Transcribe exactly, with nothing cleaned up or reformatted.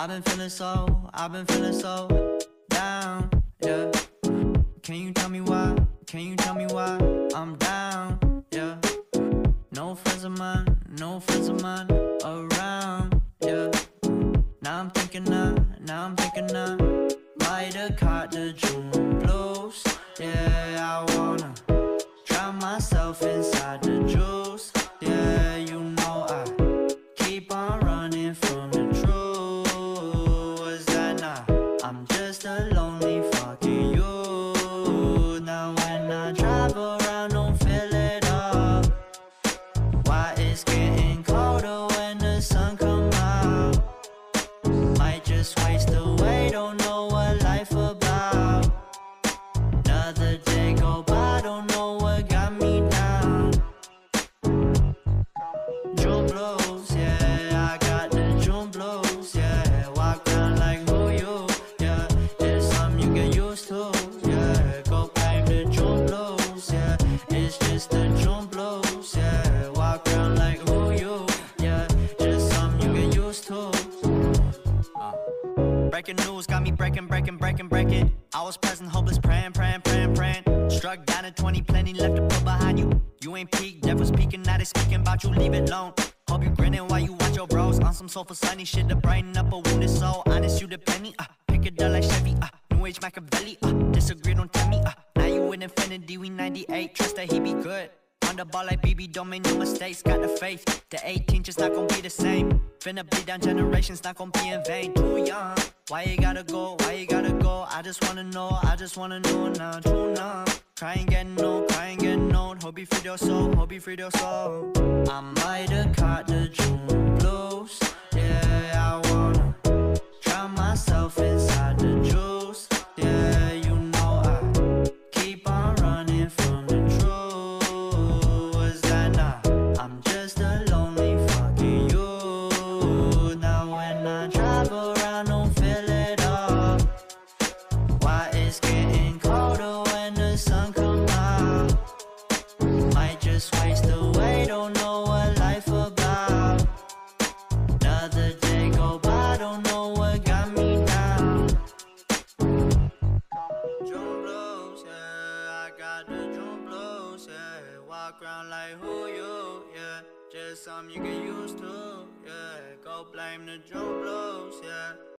I've been feeling so, I've been feeling so down, yeah. Can you tell me why? Can you tell me why I'm down, yeah? No friends of mine, no friends of mine around, yeah. Now I'm thinking I, now I'm thinking I might have caught the June blues. Yeah, I wanna drown myself inside the juice. Yeah, you know I keep on running from the truth. Was that not? I'm just a lonely fucking you. Now when I drive around, don't feel it up. Why it's getting colder when the sun come out? Might just waste away, don't know what life about. Another day go by, don't know what got me down. June blues, yeah, I got the June blues, yeah. Walk around like who you, yeah. It's something you get used to, yeah. Go blame the June blues, yeah. It's just the June blues, yeah. Walk around like who you, yeah. Just something you get used to. Breaking news got me breaking, breaking, breaking, breaking. I was present, hopeless, praying, praying, praying, praying. Struck down at twenty, plenty left to put behind you. You ain't peaked, devil's speaking, now they speaking about you, leave it alone. Hope you grinning while you watch your bros on some soulful sunny shit to brighten up a wounded soul. Honest, you the penny, uh, pick it up like Chevy, uh, New Age Machiavelli, uh, disagree, don't tell me, uh, now you with infinity, we ninety-eight, trust that he be good. On the ball like B B, don't make no mistakes, got the faith. The eighteen just not gon' be the same. Finna bleed down generations, not gon' be in vain. Too young, why you gotta go, why you gotta go? I just wanna know, I just wanna know now. Too numb, crying getting old, crying getting old. Hope you free your soul, hope you free your soul. I might have caught the June blues. Yeah, I wanna drown myself inside the juice. Yeah, you know I keep on running from the truth. I'm just a lonely fucking you. Now when I drive around, don't feel it up. Why it's getting colder when the sun come out? Might just waste away, don't know what life about. Another day go by, don't know what got me down. June blues, yeah, I got the June blues, yeah. Walk around like who you, yeah. Just something you get used to, yeah. Go blame the June blues, yeah.